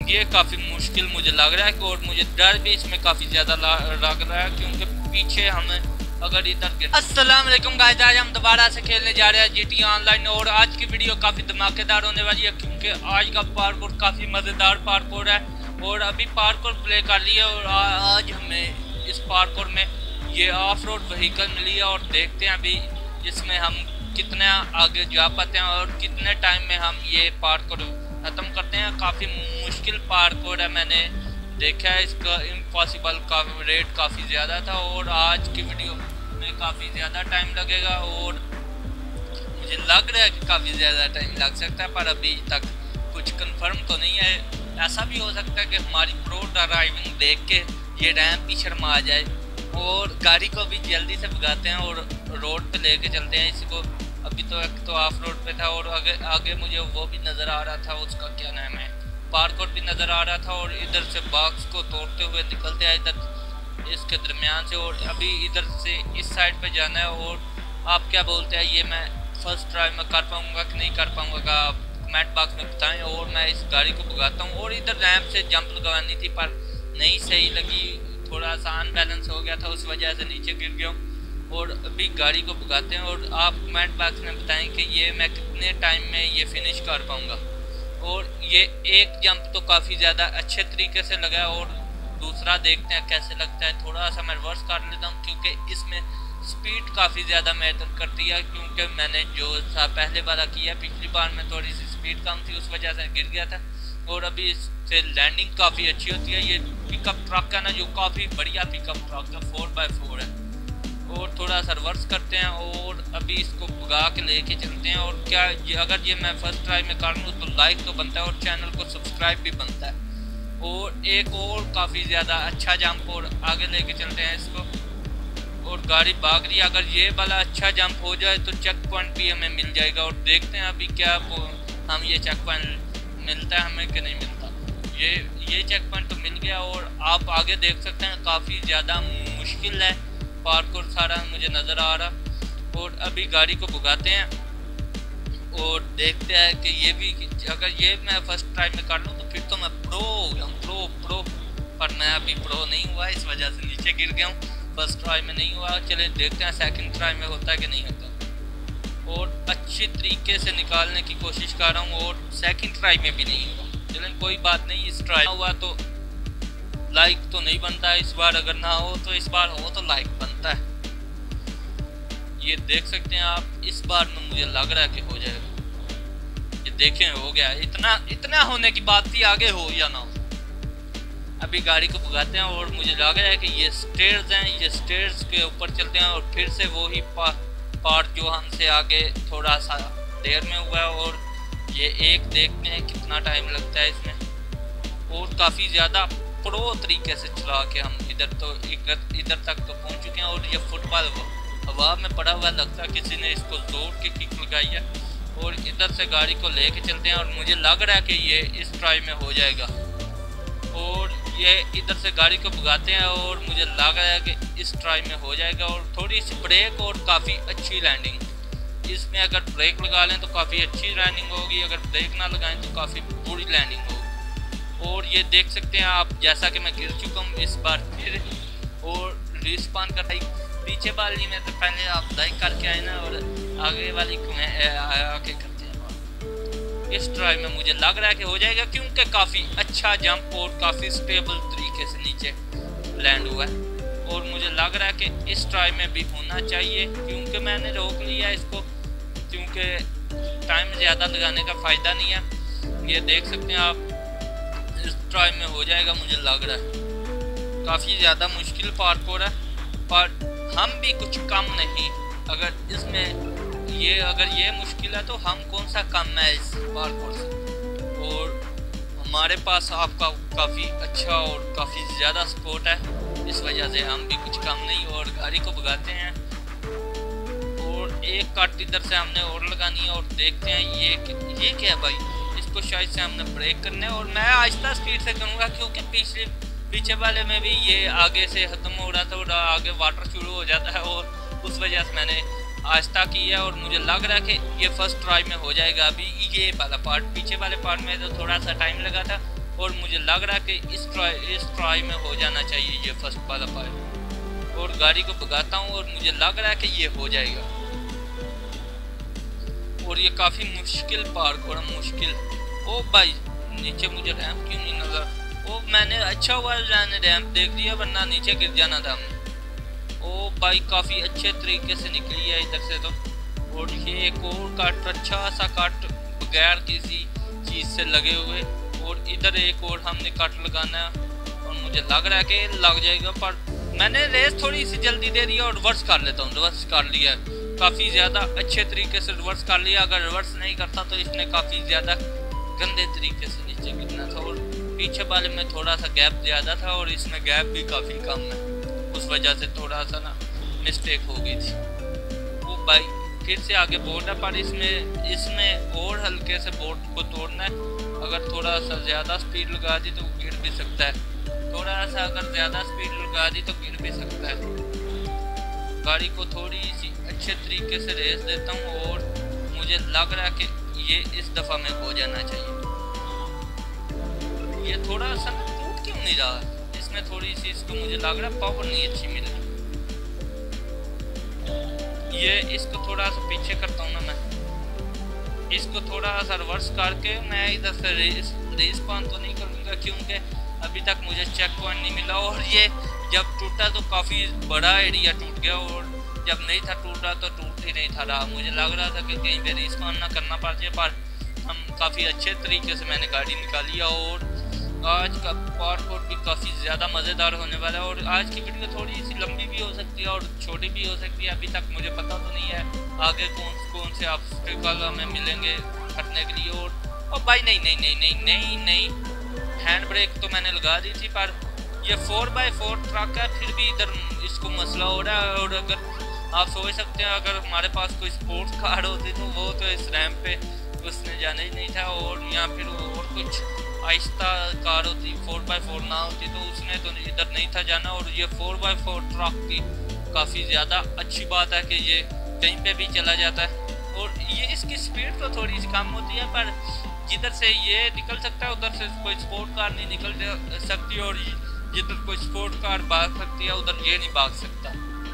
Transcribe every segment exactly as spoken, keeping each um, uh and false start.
ये काफ़ी मुश्किल मुझे लग रहा है और मुझे डर भी इसमें काफ़ी ज़्यादा लग रहा है क्योंकि पीछे हमें अगर इधर। अस्सलाम वालेकुम गाइस, आज हम दोबारा से खेलने जा रहे हैं जीटी ऑनलाइन और आज की वीडियो काफ़ी धमाकेदार होने वाली है क्योंकि आज का पार्कोर काफ़ी मज़ेदार पार्कोर है और अभी पार्कोर प्ले कर लिया और आज हमें इस पार्कोर में ये ऑफ रोड व्हीकल मिली है और देखते हैं अभी इसमें हम कितने आगे जा पाते हैं और कितने टाइम में हम ये पार्कोर ख़त्म करते हैं। काफ़ी मुश्किल पार्कोर है, मैंने देखा है इसका इम्पॉसिबल का रेट काफ़ी ज़्यादा था और आज की वीडियो में काफ़ी ज़्यादा टाइम लगेगा और मुझे लग रहा है कि काफ़ी ज़्यादा टाइम लग सकता है, पर अभी तक कुछ कंफर्म तो नहीं है। ऐसा भी हो सकता है कि हमारी प्रो ड्राइविंग देख के ये रैंप ही शर्मा आ जाए और गाड़ी को भी जल्दी से भगाते हैं और रोड पे लेके चलते हैं इसको। अभी तो एक तो ऑफ रोड पे था और आगे आगे मुझे वो भी नज़र आ रहा था, उसका क्या नाम है, पार्कोर भी नज़र आ रहा था और इधर से बॉक्स को तोड़ते हुए निकलते हैं इधर इसके दरमियान से और अभी इधर से इस साइड पे जाना है। और आप क्या बोलते हैं, ये मैं फर्स्ट ट्राई में कर पाऊँगा कि नहीं कर पाऊँगा, आप कमेंट बॉक्स में बताएं। और मैं इस गाड़ी को भगाता हूँ और इधर रैंप से जंप लगवानी थी पर नहीं सही लगी, थोड़ा सा अनबैलेंस हो गया था, उस वजह से नीचे गिर गया हूँ और अभी गाड़ी को भगाते हैं। और आप कमेंट बॉक्स में बताएं कि ये मैं कितने टाइम में ये फिनिश कर पाऊँगा। और ये एक जंप तो काफ़ी ज़्यादा अच्छे तरीके से लगा और दूसरा देखते हैं कैसे लगता है। थोड़ा सा मैं रिवर्स कर लेता हूँ क्योंकि इसमें स्पीड काफ़ी ज़्यादा मैटर करती है क्योंकि मैंने जो सा पहले वाला किया पिछली बार में थोड़ी सी स्पीड कम थी, उस वजह से गिर गया था। और अभी इससे लैंडिंग काफ़ी अच्छी होती है। ये पिकअप ट्रक है ना, जो काफ़ी बढ़िया पिकअप ट्रक है, फोर बाई फोर है। और थोड़ा सा रिवर्स करते हैं और अभी इसको भगा के लेके चलते हैं। और क्या ये अगर ये मैं फर्स्ट ट्राई में कर लूँ तो लाइक तो बनता है और चैनल को सब्सक्राइब भी बनता है। और एक और काफ़ी ज़्यादा अच्छा जंप और आगे लेके चलते हैं इसको और गाड़ी भाग रही है। अगर ये वाला अच्छा जंप हो जाए तो चेक पॉइंट भी हमें मिल जाएगा और देखते हैं अभी क्या हम ये चेक पॉइंट मिलता है हमें कि नहीं मिलता। ये ये चेक पॉइंट तो मिल गया और आप आगे देख सकते हैं काफ़ी ज़्यादा मुश्किल है पार्कोर सारा मुझे नज़र आ रहा। और अभी गाड़ी को भगाते हैं और देखते हैं कि ये भी अगर ये मैं फर्स्ट ट्राई में कर लूँ तो फिर तो मैं प्रो हो गया हूँ, प्रो प्रो पर मैं अभी प्रो नहीं हुआ, इस वजह से नीचे गिर गया हूँ। फर्स्ट ट्राई में नहीं हुआ, चले देखते हैं सेकंड ट्राई में होता है कि नहीं होता। और अच्छी तरीके से निकालने की कोशिश कर रहा हूँ और सेकंड ट्राई में भी नहीं हुआ, चलें कोई बात नहीं। इस ट्राई हुआ तो लाइक तो नहीं बनता है इस बार, अगर ना हो तो इस बार हो तो लाइक बनता है। ये देख सकते हैं आप, इस बार में मुझे लग रहा है कि हो जाएगा। ये देखें हो गया, इतना इतना होने की बात थी, आगे हो या ना हो। अभी गाड़ी को भगाते हैं और मुझे लग रहा है कि ये स्टेयर्स हैं, ये स्टेयर्स के ऊपर चलते हैं और फिर से वही पा, पार्ट जो हमसे आगे थोड़ा सा देर में हुआ है। और ये एक देखते हैं कितना टाइम लगता है इसमें और काफ़ी ज़्यादा प्रो तरीके से चला के हम इधर तो इधर इधर तक तो पहुंच चुके हैं। और ये फुटबॉल हवा में पड़ा हुआ लगता है, किसी ने इसको जोर के किक लगाई है। और इधर से गाड़ी को लेके चलते हैं और मुझे लग रहा है कि ये इस ट्राई में हो जाएगा। और ये इधर से गाड़ी को भगाते हैं और मुझे लग रहा है कि इस ट्राई में हो जाएगा। और थोड़ी सी ब्रेक और काफ़ी अच्छी लैंडिंग, इसमें अगर ब्रेक लगा लें तो काफ़ी अच्छी लैंडिंग होगी, अगर ब्रेक ना लगाएं तो काफ़ी बुरी लैंडिंग होगी। और ये देख सकते हैं आप, जैसा कि मैं गिर चुका हूँ इस बार फिर और रिस्पॉन कर पीछे वाली में तो पहले आप लाइक करके आए ना और आगे वाली को मैं आके करते हैं। इस ट्राई में मुझे लग रहा है कि हो जाएगा क्योंकि काफ़ी अच्छा जंप और काफ़ी स्टेबल तरीके से नीचे लैंड हुआ है। और मुझे लग रहा है कि इस ट्राई में भी होना चाहिए क्योंकि मैंने रोक लिया इसको क्योंकि टाइम ज़्यादा लगाने का फ़ायदा नहीं है। ये देख सकते हैं आप, इस ट्राई में हो जाएगा मुझे लग रहा है। काफ़ी ज़्यादा मुश्किल पार्कोर है पर हम भी कुछ कम नहीं, अगर इसमें ये अगर ये मुश्किल है तो हम कौन सा कम है इस पार्कोर से। और हमारे पास आपका काफ़ी अच्छा और काफ़ी ज़्यादा सपोर्ट है, इस वजह से हम भी कुछ कम नहीं। और गाड़ी को भगाते हैं और एक कट इधर से हमने और लगानी है और देखते हैं ये ये क्या है भाई, इसको शायद से हमने ब्रेक करना है। और मैं आहिस्ता स्पीड से करूँगा क्योंकि पिछले पीछे वाले में भी ये आगे से ख़त्म हो रहा था और आगे वाटर शुरू हो जाता है और उस वजह से मैंने आहिस्ता की है। और मुझे लग रहा है कि ये फर्स्ट ट्राई में हो जाएगा। अभी ये वाला पार्ट, पीछे वाले पार्ट में तो थोड़ा सा टाइम लगा था और मुझे लग रहा है कि इस ट्राई इस ट्राई में हो जाना चाहिए ये फर्स्ट वाला पार्ट। और गाड़ी को भगाता हूँ और मुझे लग रहा है कि ये हो जाएगा। और ये काफ़ी मुश्किल पार्क, बड़ा मुश्किल। ओ भाई नीचे मुझे रैंप क्यों नहीं नजर? ओ मैंने अच्छा हुआ मैंने रैंप देख लिया, वरना नीचे गिर जाना था। ओ भाई काफ़ी अच्छे तरीके से निकली है इधर से तो। और ये एक और कट, अच्छा सा कट बगैर किसी चीज़ से लगे हुए। और इधर एक और हमने कट लगाना है और मुझे लग रहा है कि लग जाएगा, पर मैंने रेस थोड़ी सी जल्दी दे दी और रिवर्स कर लेता हूँ। रिवर्स कर लिया, काफ़ी ज़्यादा अच्छे तरीके से रिवर्स कर लिया। अगर रिवर्स नहीं करता तो इसने काफ़ी ज़्यादा गंदे तरीके से नीचे गिरना था। और पीछे वाले में थोड़ा सा गैप ज़्यादा था और इसमें गैप भी काफ़ी कम है, उस वजह से थोड़ा सा ना मिस्टेक हो गई थी। वो भाई फिर से आगे बोर्ड है, पर इसमें इसमें और हल्के से बोर्ड को तोड़ना है। अगर थोड़ा सा ज़्यादा स्पीड लगा दी तो गिर भी सकता है, थोड़ा सा अगर ज़्यादा स्पीड लगा दी तो गिर भी सकता है। गाड़ी को थोड़ी सी अच्छे तरीके से रेस देता हूँ और मुझे लग रहा है कि ये इस दफ़ा में हो जाना चाहिए। ये थोड़ा सा टूट क्यों नहीं रहा? इसमें थोड़ी सी इसको मुझे लग रहा है पावर नहीं अच्छी मिल रही। ये इसको थोड़ा सा पीछे करता हूँ ना मैं, इसको थोड़ा सा रिवर्स करके मैं इधर से रेस रेस पान तो नहीं करूँगा क्योंकि अभी तक मुझे चेक पॉइंट नहीं मिला। और ये जब टूटा तो काफ़ी बड़ा एरिया टूट गया और जब नहीं था टूटा तो टूट ही नहीं था रहा। मुझे लग रहा था कि कहीं पे रेस पान ना करना पड़ जाए, पर हम काफ़ी अच्छे तरीके से मैंने गाड़ी निकाली। और आज का पार्कोर भी काफ़ी ज़्यादा मज़ेदार होने वाला है। और आज की वीडियो थोड़ी सी लंबी भी हो सकती है और छोटी भी हो सकती है, अभी तक मुझे पता तो नहीं है आगे कौन कौन से ऑब्स्टिकल हमें मिलेंगे हटने के लिए। और ओ भाई नहीं नहीं नहीं नहीं नहीं नहीं हैंड ब्रेक तो मैंने लगा दी थी, पर ये फोर बाई फोर ट्रक है, फिर भी इधर इसको मसला हो रहा है। और अगर आप सोच सकते हैं अगर हमारे पास कोई स्पोर्ट्स कार होती तो वो तो इस रैंप पे उसने जाना ही नहीं था। और यहाँ फिर और कुछ आहिस्ता कार होती, फोर बाई फोर ना होती तो उसने तो इधर नहीं था जाना। और ये फोर बाई फोर ट्रक की काफ़ी ज़्यादा अच्छी बात है कि ये कहीं पे भी चला जाता है। और ये इसकी स्पीड तो थोड़ी सी कम होती है, पर जिधर से ये निकल सकता है उधर से कोई स्पोर्ट कार नहीं निकल सकती। और जिधर कोई स्पोर्ट कार भाग सकती है उधर ये नहीं भाग सकता।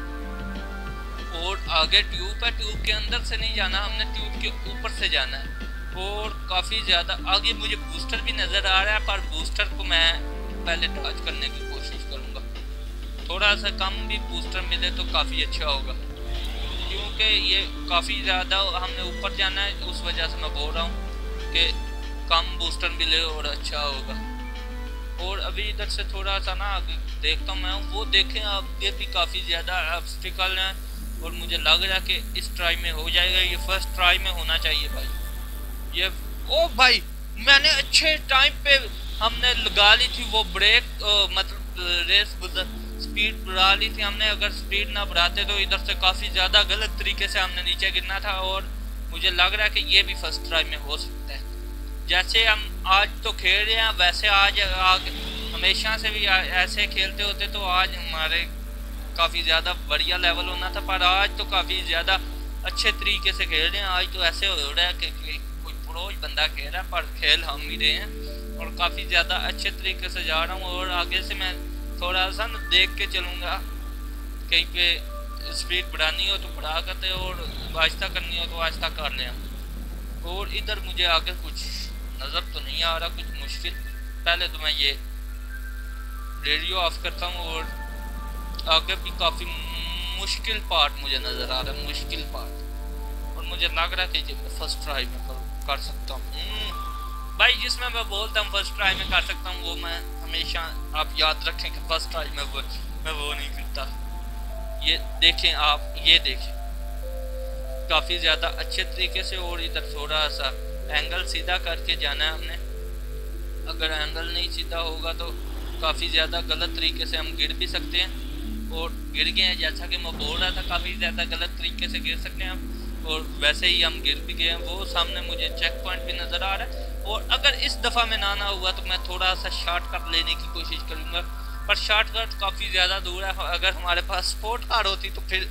और आगे ट्यूब है, ट्यूब के अंदर से नहीं जाना, हमने ट्यूब के ऊपर से जाना है। और काफ़ी ज़्यादा आगे मुझे बूस्टर भी नज़र आ रहा है, पर बूस्टर को मैं पहले टच करने की कोशिश करूँगा। थोड़ा सा कम भी बूस्टर मिले तो काफ़ी अच्छा होगा, क्योंकि ये काफ़ी ज़्यादा हमने ऊपर जाना है, उस वजह से मैं बोल रहा हूँ कि कम बूस्टर मिले और अच्छा होगा। और अभी इधर से थोड़ा सा ना आगे देखता हूँ मैं, वो देखें आगे भी काफ़ी ज़्यादा ऑब्स्टिकल हैं। और मुझे लग रहा है कि इस ट्राई में हो जाएगा, ये फर्स्ट ट्राई में होना चाहिए भाई। ये ओ भाई मैंने अच्छे टाइम पे हमने लगा ली थी वो ब्रेक, मतलब रेस स्पीड बढ़ा ली थी हमने। अगर स्पीड ना बढ़ाते तो इधर से काफ़ी ज़्यादा गलत तरीके से हमने नीचे गिरना था। और मुझे लग रहा है कि ये भी फर्स्ट ट्राई में हो सकता है। जैसे हम आज तो खेल रहे हैं वैसे आज आग हमेशा से भी ऐसे खेलते होते तो आज हमारे काफ़ी ज़्यादा बढ़िया लेवल होना था, पर आज तो काफ़ी ज़्यादा अच्छे तरीके से खेल रहे हैं। आज तो ऐसे हो रहा है कि, कि कोई प्रोज बंदा खेल रहा है, पर खेल हम ही रहे हैं और काफ़ी ज़्यादा अच्छे तरीके से जा रहा हूँ। और आगे से मैं थोड़ा सा न देख के चलूँगा, कहीं पे स्पीड बढ़ानी हो तो बढ़ा करते और आहिस्ता करनी हो तो आहिस्ता कर लें। और इधर मुझे आगे कुछ नज़र तो नहीं आ रहा, कुछ मुश्किल। पहले तो मैं ये रेडियो ऑफ करता हूँ। और आगे भी काफ़ी मुश्किल पार्ट मुझे नज़र आ रहा है, मुश्किल पार्ट। और मुझे लग रहा है कि मैं फर्स्ट ट्राई में कर, कर सकता हूँ भाई। जिसमें मैं बोलता हूँ फर्स्ट ट्राई में कर सकता हूँ, वो मैं हमेशा आप याद रखें कि फर्स्ट ट्राई में वो मैं वो नहीं करता। ये देखें आप, ये देखें काफ़ी ज़्यादा अच्छे तरीके से। और इधर थोड़ा सा एंगल सीधा करके जाना है हमने। अगर एंगल नहीं सीधा होगा तो काफ़ी ज़्यादा गलत तरीके से हम गिर भी सकते हैं। और गिर गए हैं, जैसा कि मैं बोल रहा था काफ़ी ज़्यादा गलत तरीके से गिर सकते हैं हम। और वैसे ही हम गिर भी गए हैं। वो सामने मुझे चेक पॉइंट भी नज़र आ रहा है। और अगर इस दफ़ा में ना ना हुआ तो मैं थोड़ा सा शॉर्टकट लेने की कोशिश करूँगा, पर शॉर्टकट काफ़ी ज़्यादा दूर है। अगर हमारे पास स्पोर्ट कार होती तो फिर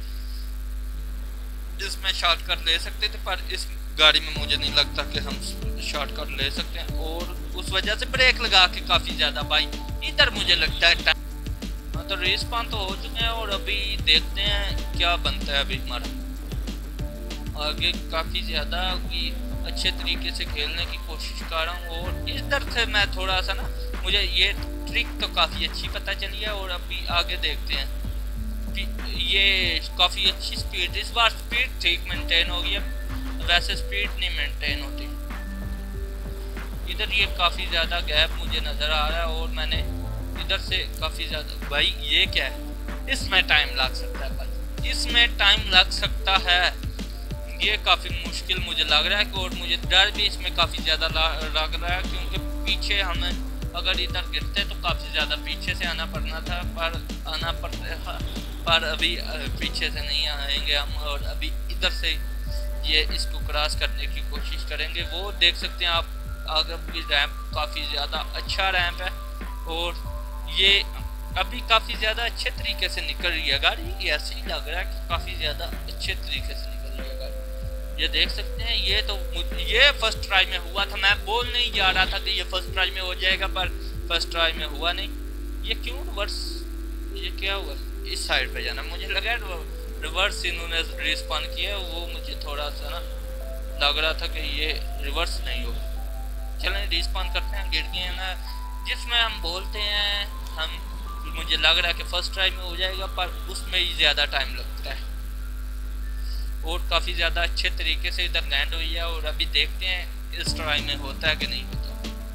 इसमें शॉर्टकट ले सकते थे, पर इस गाड़ी में मुझे नहीं लगता कि हम शॉर्टकट ले सकते हैं। और उस वजह से ब्रेक लगा के काफ़ी ज़्यादा भाई इधर मुझे लगता है टाइम। हाँ तो रिस्पॉन तो हो चुके हैं और अभी देखते हैं क्या बनता है अभी हमारा आगे। काफ़ी ज़्यादा कि अच्छे तरीके से खेलने की कोशिश कर रहा हूँ और इधर से मैं थोड़ा सा ना मुझे ये ट्रिक तो काफ़ी अच्छी पता चली है और अभी आगे देखते हैं कि ये काफ़ी अच्छी स्पीड, इस बार स्पीड ठीक मेंटेन हो गई है, वैसे स्पीड नहीं मेंटेन होती। इधर ये काफ़ी ज़्यादा गैप मुझे नज़र आ रहा है और मैंने इधर से काफ़ी ज़्यादा भाई ये क्या है, इसमें टाइम लग सकता है भाई, इसमें टाइम लग सकता है। ये काफ़ी मुश्किल मुझे लग रहा है और मुझे डर भी इसमें काफ़ी ज़्यादा लग रहा है क्योंकि पीछे हमें अगर इधर गिरते तो काफ़ी ज़्यादा पीछे से आना पड़ना था, पर आना पड़ता पर अभी पीछे से नहीं आएंगे हम और अभी इधर से ये इसको क्रॉस करने की कोशिश करेंगे। वो देख सकते हैं आप आगे भी रैंप काफ़ी ज़्यादा अच्छा रैंप है और ये अभी काफ़ी ज़्यादा अच्छे तरीके से निकल रही है गाड़ी। ऐसे ही लग रहा है कि काफ़ी ज़्यादा अच्छे तरीके से निकल रही है गाड़ी, ये देख सकते हैं। ये तो ये फर्स्ट ट्राई में हुआ था, मैं बोल नहीं जा रहा था कि ये फर्स्ट ट्राई में हो जाएगा पर फर्स्ट ट्राई में हुआ नहीं। ये क्यों रिवर्स, ये क्या हुआ, इस साइड पे जाना, मुझे लगा रिवर्स इन्होंने रिस्पॉन किया, वो मुझे थोड़ा सा ना लग रहा था कि ये रिवर्स नहीं होगा। चलें रिस्पॉन करते हैं, गिर गए हैं ना जिसमें हम बोलते हैं हम, मुझे लग रहा है कि फर्स्ट ट्राई में हो जाएगा पर उसमें ही ज़्यादा टाइम लगता है और काफ़ी ज़्यादा अच्छे तरीके से इधर लैंड हुई है और अभी देखते हैं इस ट्राई में होता है कि नहीं होता।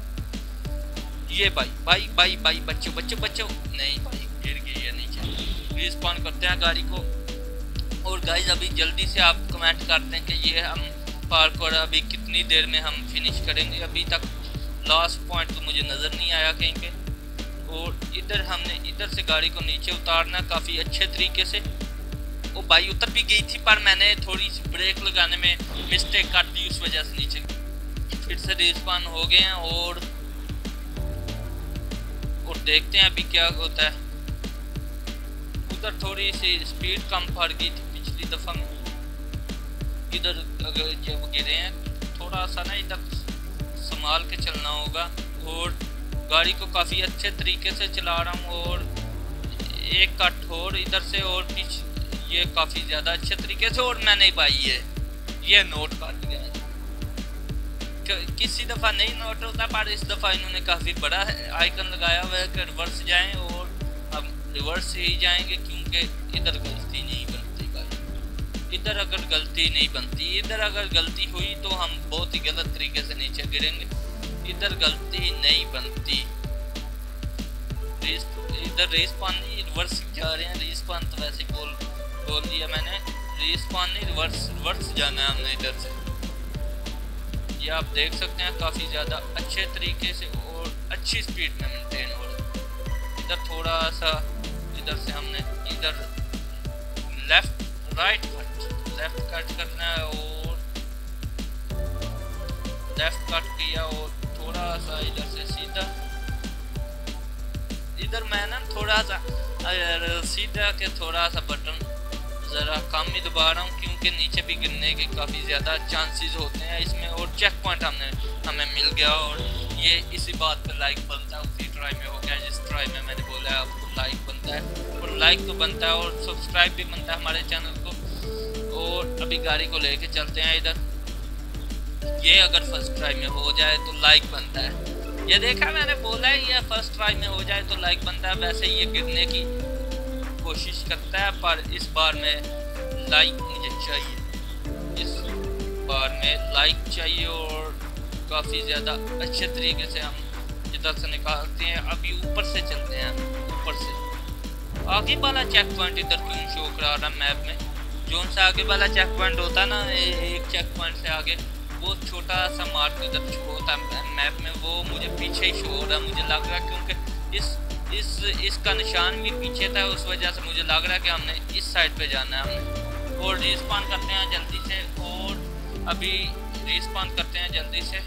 ये भाई भाई भाई भाई बच्चों बच्चों बच्चों नहीं भाई गिर गई है नीचे। रिस्पॉन करते हैं गाड़ी को और गाइस अभी जल्दी से आप कमेंट करते हैं कि ये हम पार्कोर अभी कितनी देर में हम फिनिश करेंगे। अभी तक लास्ट पॉइंट तो मुझे नज़र नहीं आया कहीं पे और इधर हमने इधर से गाड़ी को नीचे उतारना काफ़ी अच्छे तरीके से। वो भाई उतर भी गई थी पर मैंने थोड़ी सी ब्रेक लगाने में मिस्टेक कर दी, उस वजह से नीचे फिर से रिस्पॉन हो गए हैं और और देखते हैं अभी क्या होता है। उधर थोड़ी सी स्पीड कम पड़ गई थी पिछली दफ़ा में, इधर अगर जब गिरे हैं थोड़ा सा ना इधर संभाल के चलना होगा और गाड़ी को काफ़ी अच्छे तरीके से चला रहा हूँ और एक कट और इधर से और पीछे ये काफ़ी ज़्यादा अच्छे तरीके से और मैंने भाई ये ये नोट कर दिया। किसी दफ़ा नहीं नोट होता पर इस दफ़ा इन्होंने काफ़ी बड़ा आइकन लगाया हुआ है कि रिवर्स जाएं और हम रिवर्स ही जाएंगे क्योंकि इधर गलती नहीं बनती भाई। इधर अगर गलती नहीं बनती, इधर अगर गलती हुई तो हम बहुत ही गलत तरीके से नीचे गिरेंगे। इधर गलती नहीं बनती, इधर रिस्पॉन नहीं रिवर्स जा रहे हैं। रिस्पॉन तो वैसे बोल बोल दिया मैंने, रिस्पॉन नहीं रिवर्स रिवर्स जाना है हमने इधर से। ये आप देख सकते हैं काफ़ी ज़्यादा अच्छे तरीके से और अच्छी स्पीड में मेंटेन हो रहा है। इधर थोड़ा सा इधर से हमने इधर left right cut left cut करना है और लेफ्ट कट किया और थोड़ा सा इधर से सीधा। इधर मैं ना थोड़ा सा सीधा के थोड़ा सा बटन ज़रा कम ही दबा रहा हूँ क्योंकि नीचे भी गिरने के काफ़ी ज़्यादा चांसेस होते हैं इसमें। और चेक पॉइंट हमने हमें मिल गया और ये इसी बात पर लाइक बनता है, उसी ट्राई में हो गया जिस ट्राई में मैंने बोला है आपको लाइक बनता है और लाइक तो बनता है और सब्सक्राइब भी बनता है हमारे चैनल को। और अभी गाड़ी को लेके चलते हैं इधर। ये अगर फर्स्ट ट्राई में हो जाए तो लाइक बनता है, ये देखा मैंने बोला है ये फर्स्ट ट्राई में हो जाए तो लाइक बनता है। वैसे ये गिरने की कोशिश करता है पर इस बार में लाइक मुझे चाहिए, इस बार में लाइक चाहिए और काफ़ी ज़्यादा अच्छे तरीके से हम इधर से निकालते हैं। अभी ऊपर से चलते हैं, ऊपर से आगे वाला चेक पॉइंट इधर क्यों शो करा रहा मैप में। जो सा आगे वाला चेक पॉइंट होता ना, एक चेक पॉइंट से आगे वो छोटा सा मार्क इधर शो होता है मैप में, वो मुझे पीछे ही शो हो रहा है मुझे लग रहा है क्योंकि इस इस इसका निशान भी पीछे था, उस वजह से मुझे लग रहा है कि हमने इस साइड पे जाना है हमने। और रिस्पॉन करते हैं जल्दी से और अभी रिस्पॉन करते हैं जल्दी से।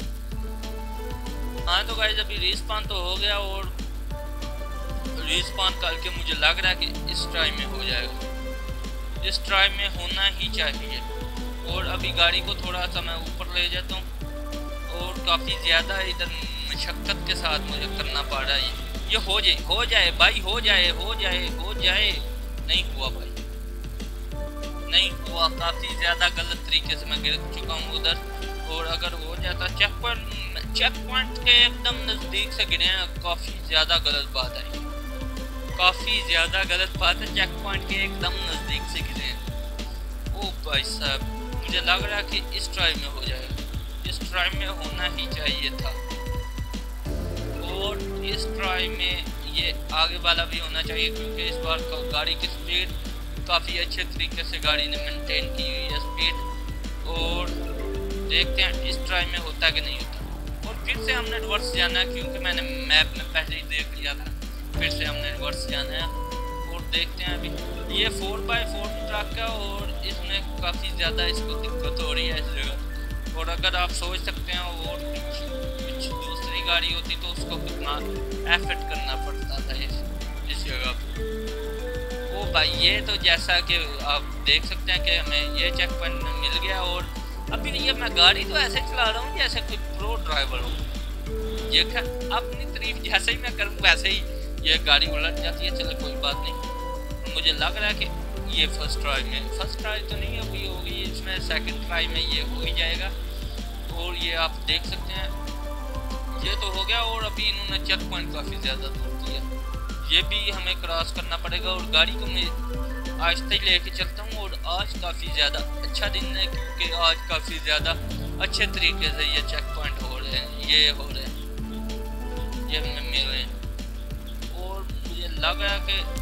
हाँ तो गाइस अभी रिस्पॉन तो हो गया और रिस्पॉन करके मुझे लग रहा है कि इस ट्राई में हो जाएगा, इस ट्राई में होना ही चाहिए। और अभी गाड़ी को थोड़ा सा मैं ऊपर ले जाता हूँ और काफ़ी ज़्यादा इधर मशक्क़त के साथ मुझे करना पड़ रहा है। ये हो जाए हो जाए भाई, हो जाए हो जाए हो जाए। नहीं हुआ भाई, नहीं हुआ। काफ़ी ज़्यादा गलत तरीके से मैं गिर चुका हूँ उधर। और अगर हो जाता चेक पॉइंट, चेक पॉइंट के एकदम नज़दीक से गिरे हैं, काफ़ी ज़्यादा गलत बात है। काफ़ी ज़्यादा गलत बात है, चेक पॉइंट के एकदम नज़दीक से गिरे हैं। ओ भाई साहब, मुझे लग रहा है कि इस ट्राई में हो जाएगा। इस ट्राई में होना ही चाहिए था। और इस ट्राई में ये आगे वाला भी होना चाहिए, क्योंकि इस बार गाड़ी की स्पीड काफ़ी अच्छे तरीके से गाड़ी ने मेंटेन की हुई है स्पीड। और देखते हैं इस ट्राई में होता है कि नहीं होता। और फिर से हमने रिवर्स जाना है, क्योंकि मैंने मैप में पहले ही देख लिया था। फिर से हमने रिवर्स जाना है और देखते हैं। अभी ये फोर बाई फोर ट्रक है और इसमें काफ़ी ज़्यादा इसको दिक्कत हो रही है इस जगह। और अगर आप सोच सकते हैं और कुछ दूसरी गाड़ी होती तो उसको कितना एफर्ट करना पड़ता था इस इस जगह पर। ओ भाई, ये तो जैसा कि आप देख सकते हैं कि हमें ये चेक पॉइंट मिल गया। और अभी ये मैं गाड़ी तो ऐसे चला रहा हूँ जैसे कोई प्रो ड्राइवर हो। ये अपनी तारीफ जैसे ही मैं करूँ वैसे ही ये गाड़ी उलट जाती है। चलो कोई बात नहीं। मुझे लग रहा है कि ये फर्स्ट ट्राई में, फर्स्ट ट्राई तो नहीं अभी होगी, इसमें सेकंड ट्राई में ये हो ही जाएगा। और ये आप देख सकते हैं, ये तो हो गया। और अभी इन्होंने चेक पॉइंट काफ़ी ज़्यादा दूर किया, ये भी हमें क्रॉस करना पड़ेगा। और गाड़ी को मैं आहिस्ते ही लेके चलता हूँ। और आज काफ़ी ज़्यादा अच्छा दिन है, क्योंकि आज काफ़ी ज़्यादा अच्छे तरीके से ये चेक पॉइंट हो रहे हैं, ये हो रहे हैं, ये हमें मिल रहे हैं। और मुझे लग रहा है कि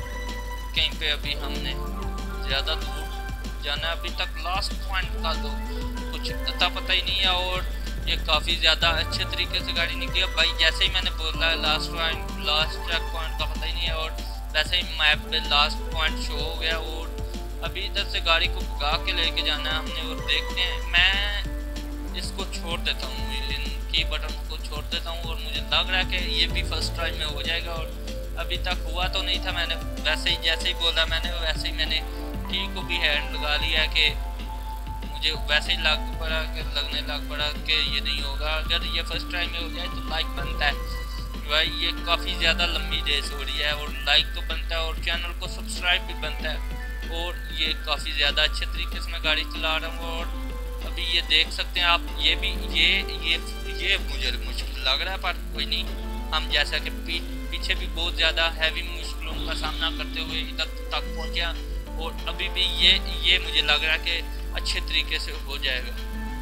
कहीं पे अभी हमने ज़्यादा दूर जाना है। अभी तक लास्ट पॉइंट का तो कुछ पता पता ही नहीं है। और ये काफ़ी ज़्यादा अच्छे तरीके से गाड़ी निकली। अब भाई जैसे ही मैंने बोला last point, last check point का पता ही नहीं है। और वैसे ही मैप पे लास्ट पॉइंट शो हो गया। और अभी इधर से गाड़ी को भगा के लेके जाना है हमने। और देखते हैं, मैं इसको छोड़ देता हूँ, इन की बटन को छोड़ देता हूँ। और मुझे लग रहा है कि ये भी फर्स्ट ट्राई में हो जाएगा। और अभी तक हुआ तो नहीं था। मैंने वैसे ही जैसे ही बोला मैंने वैसे ही मैंने की को भी हैंड लगा लिया कि मुझे वैसे ही लग पड़ा कि लगने लग पड़ा कि ये नहीं होगा। अगर ये फर्स्ट ट्राई में हो जाए तो लाइक बनता है भाई। ये काफ़ी ज़्यादा लंबी रेस हो रही है और लाइक तो बनता है और चैनल को सब्सक्राइब भी बनता है। और ये काफ़ी ज़्यादा अच्छे तरीके से मैं गाड़ी चला रहा हूँ। और अभी ये देख सकते हैं आप, ये भी ये ये ये मुझे मुश्किल लग रहा है, पर कोई नहीं। हम जैसा कि पी, पीछे भी बहुत ज़्यादा हैवी मुश्किलों का सामना करते हुए इधर तक पहुँचा। और अभी भी ये ये मुझे लग रहा है कि अच्छे तरीके से हो जाएगा।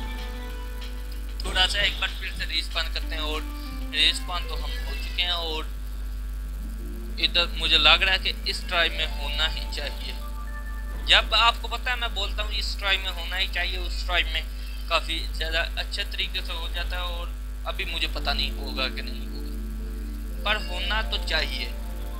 थोड़ा सा एक बार फिर से रिस्पॉन करते हैं। और रिस्पॉन तो हम हो चुके हैं। और इधर मुझे लग रहा है कि इस ट्राई में होना ही चाहिए। जब आपको पता है मैं बोलता हूँ इस ट्राई में होना ही चाहिए, उस ट्राई में काफ़ी ज़्यादा अच्छे तरीके से हो जाता है। और अभी मुझे पता नहीं होगा कि नहीं होगा, पर होना तो चाहिए।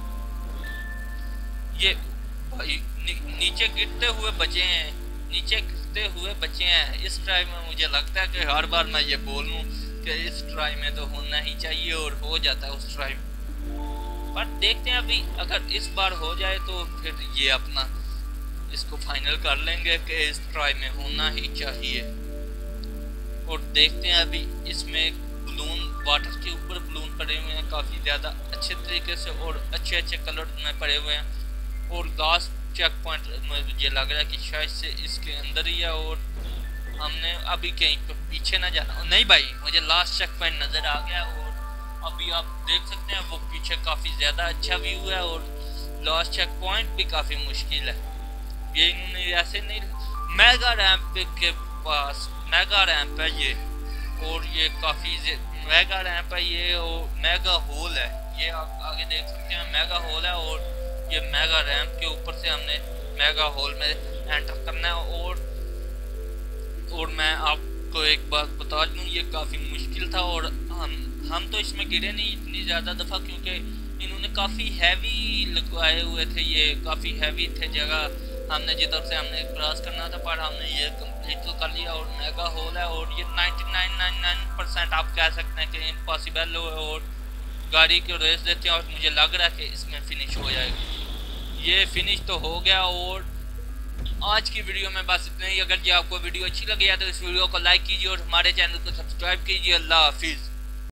ये भाई नी, नीचे गिरते हुए बचे हैं, नीचे गिरते हुए बचे हैं इस ट्राई में। मुझे लगता है कि हर बार मैं ये बोलूँ कि इस ट्राई में तो होना ही चाहिए, और हो जाता है उस ट्राई में। पर देखते हैं अभी, अगर इस बार हो जाए तो फिर ये अपना इसको फाइनल कर लेंगे कि इस ट्राई में होना ही चाहिए। और देखते हैं अभी इसमें बलून, वाटर के ऊपर बलून पड़े हुए हैं काफ़ी ज़्यादा अच्छे तरीके से और अच्छे अच्छे कलर में पड़े हुए हैं। और लास्ट चेक पॉइंट मुझे लग रहा है कि शायद से इसके अंदर ही है। और हमने अभी कहीं पर पीछे ना जाना। नहीं भाई, मुझे लास्ट चेक पॉइंट नज़र आ गया। और अभी आप देख सकते हैं वो पीछे काफ़ी ज़्यादा अच्छा व्यू है। और लास्ट चेक पॉइंट भी काफ़ी मुश्किल है। ये ऐसे नहीं, मेगा रैंप के पास मेगा रैंप है ये। और ये काफ़ी मेगा रैंप है ये, और मेगा होल है ये। आप आगे देख सकते हैं मेगा होल है। और ये मेगा रैंप के ऊपर से हमने मेगा होल में एंटर करना है। और और मैं आपको एक बात बता दूँ, ये काफ़ी मुश्किल था। और हम हम तो इसमें गिरे नहीं इतनी ज़्यादा दफ़ा, क्योंकि इन्होंने काफ़ी हैवी लगवाए हुए थे। ये काफ़ी हैवी थे जगह हमने जिधर से हमने क्रॉस करना था, पर हमने ये कंप्लीट तो कर लिया। और मेगा होल है। और ये ninety nine nine nine percent आप कह सकते हैं कि इम्पॉसिबल हो। और गाड़ी को रेस देते हैं और मुझे लग रहा है कि इसमें फिनिश हो जाएगा। ये फिनिश तो हो गया। और आज की वीडियो में बस इतना ही। अगर ये आपको वीडियो अच्छी लगी है तो इस वीडियो को लाइक कीजिए और हमारे चैनल को सब्सक्राइब कीजिए। अल्लाह हाफिज़।